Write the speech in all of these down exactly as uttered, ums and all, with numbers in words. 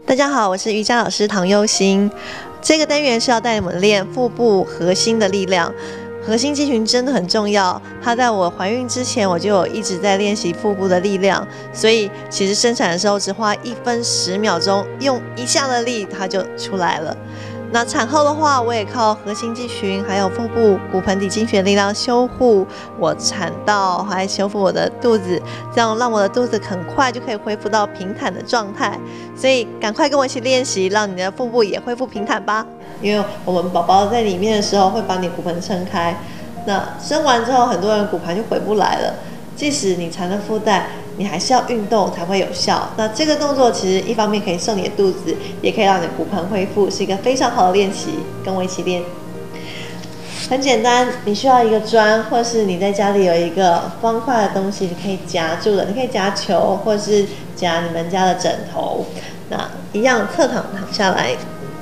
大家好，我是瑜伽老师唐优心。这个单元是要带你们练腹部核心的力量。核心肌群真的很重要，它在我怀孕之前，我就有一直在练习腹部的力量，所以其实生产的时候只花一分十秒钟，用一下的力它就出来了。那产后的话，我也靠核心肌群还有腹部骨盆底经血力量修护我产道，还修复我的肚子，这样让我的肚子很快就可以恢复到平坦的状态。所以赶快跟我一起练习，让你的腹部也恢复平坦吧。因为我们宝宝在里面的时候会把你骨盆撑开，那生完之后很多人骨盆就回不来了。即使你缠了腹带，你还是要运动才会有效。那这个动作其实一方面可以瘦你的肚子，也可以让你的骨盆恢复，是一个非常好的练习。跟我一起练，很简单，你需要一个砖，或是你在家里有一个方块的东西，你可以夹住的，你可以夹球，或是夹你们家的枕头。那一样侧躺躺下来，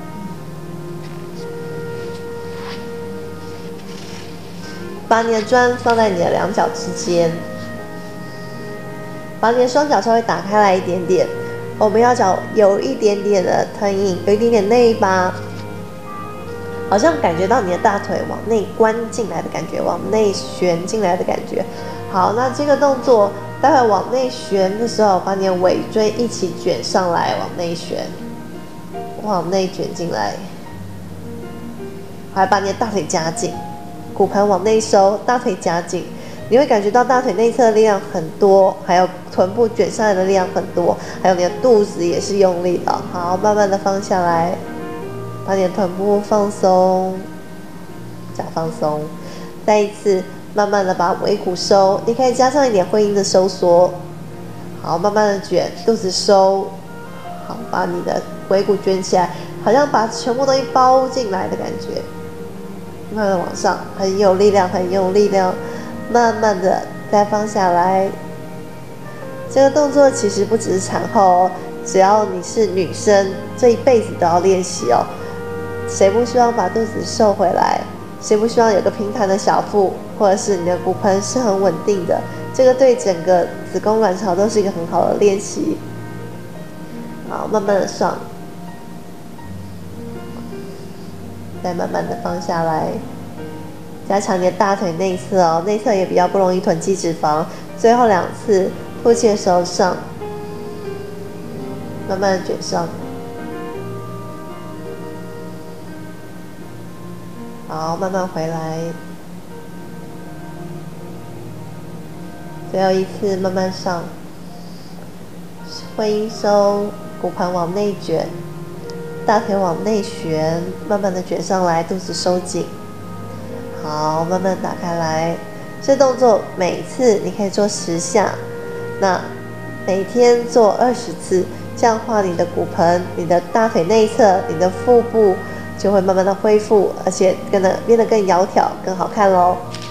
把你的砖放在你的两脚之间。把你的双脚稍微打开来一点点，我们要脚有一点点的吞印，有一点点内八，好像感觉到你的大腿往内关进来的感觉，往内旋进来的感觉。好，那这个动作待会往内旋的时候，把你的尾椎一起卷上来，往内旋，往内卷进来，还把你的大腿夹紧，骨盆往内收，大腿夹紧。你会感觉到大腿内侧的力量很多，还有臀部卷上来的力量很多，还有你的肚子也是用力的。好，慢慢的放下来，把你的臀部放松，脚放松，再一次慢慢的把尾骨收，你可以加上一点会阴的收缩。好，慢慢的卷，肚子收，好，把你的尾骨卷起来，好像把全部东西包进来的感觉。慢慢往上，很有力量，很有力量。慢慢的再放下来。这个动作其实不只是产后哦，只要你是女生，这一辈子都要练习哦。谁不希望把肚子瘦回来？谁不希望有个平坦的小腹，或者是你的骨盆是很稳定的？这个对整个子宫卵巢都是一个很好的练习。好，慢慢的上，再慢慢的放下来。加强你的大腿内侧哦，内侧也比较不容易囤积脂肪。最后两次吐气的时候上，慢慢的卷上。好，慢慢回来。最后一次慢慢上，会阴收，骨盆往内卷，大腿往内旋，慢慢的卷上来，肚子收紧。好，慢慢打开来。这动作每次你可以做十下，那每天做二十次，这样的话你的骨盆、你的大腿内侧、你的腹部就会慢慢的恢复，而且变得变得更窈窕、更好看咯。